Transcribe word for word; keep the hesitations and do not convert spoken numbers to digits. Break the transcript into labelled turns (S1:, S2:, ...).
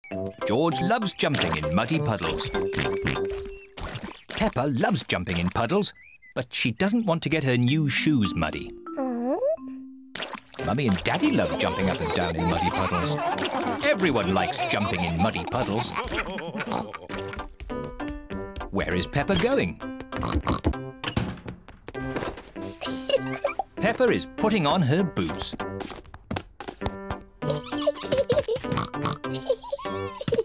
S1: George loves jumping in muddy puddles. Peppa loves jumping in puddles, but she doesn't want to get her new shoes muddy. Mummy and Daddy love jumping up and down in muddy puddles. Everyone likes jumping in muddy puddles. Where is Peppa going? Peppa is putting on her boots.